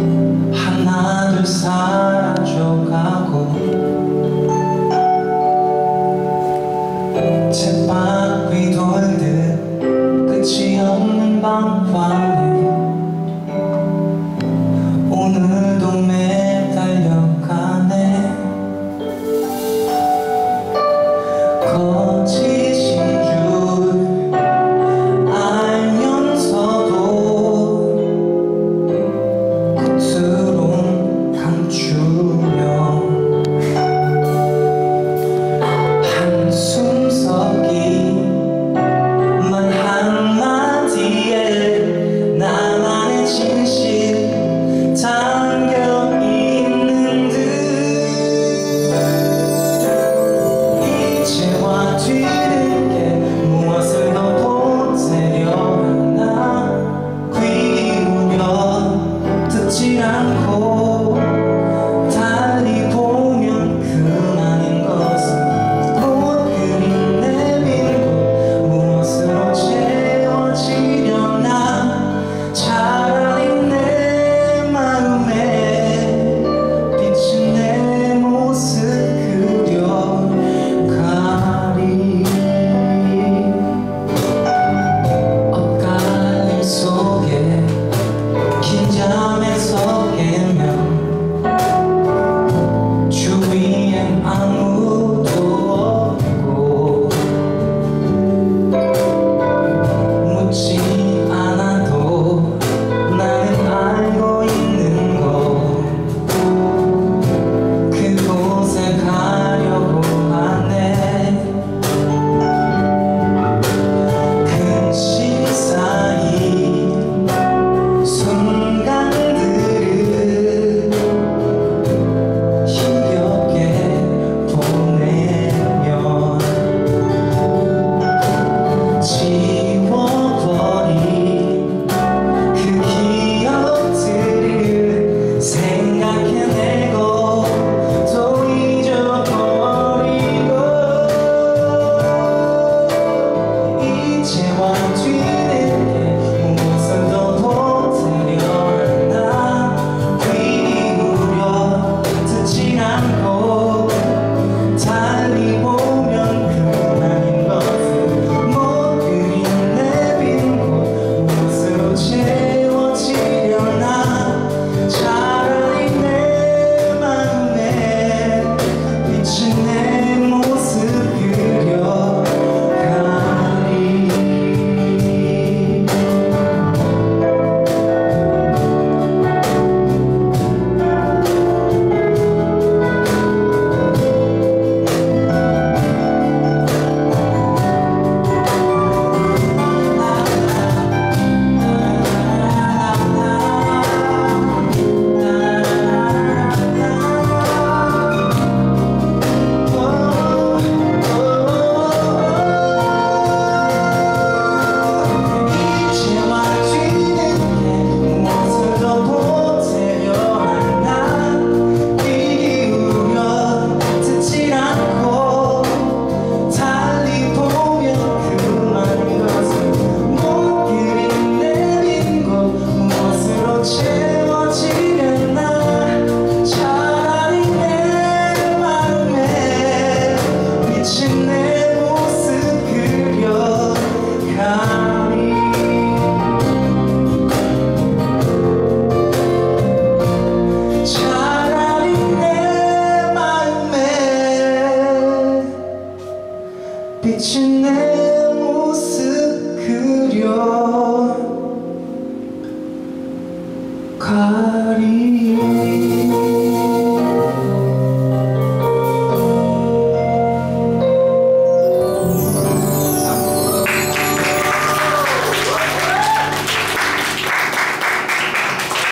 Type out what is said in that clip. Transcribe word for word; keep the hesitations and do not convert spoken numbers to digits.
하나둘 사라져가고 쳇바퀴 돌듯 끝이 없는 방황에 오늘도 매달려가네. 거짓인 줄 알면서도 겉으론 감추며 한숨 섞인 말 한마디에 나만의 진실 담겨있는 듯 이제와 뒤늦게 무엇을 더 보태려 하나 귀 기울여 듣지 않고 달리 보면 그만인 것은 못 그린 내 빈 곳 무엇으로 채워지려나. 차라리 내 마음에 비친 내 모습 그려가리. 엇갈림 속에 긴 잠에서 깨면 주위엔 아무도 없고 묻지 않아도 나는 알고 있는 거. 그곳에 가려고 하네. 근심 쌓인 순간들을 힘겹게 보내면 지워버린 그 기억들을 생각해내고 또 잊어버리고 이제와 뒤늦게 무엇을 더 보태려 하나 귀 기울여 듣지 않고 달리 보면 그만인 것은 못 그린 내 빈 곳 무엇으로 채워지려나. 차라리 내 마음에 비친 내 모습 그려가리. 이제와 뒤늦게 무엇을 더 보태려 하나 귀 기울여 듣지 않고 달리 보면 그만인 것은 못 그린 내 빈 곳 무엇으로 채워지려나. 차라리 내 마음에 비친 내 모습 그려가리. 차라리 내 마음에 비친 내 모습 그려가리.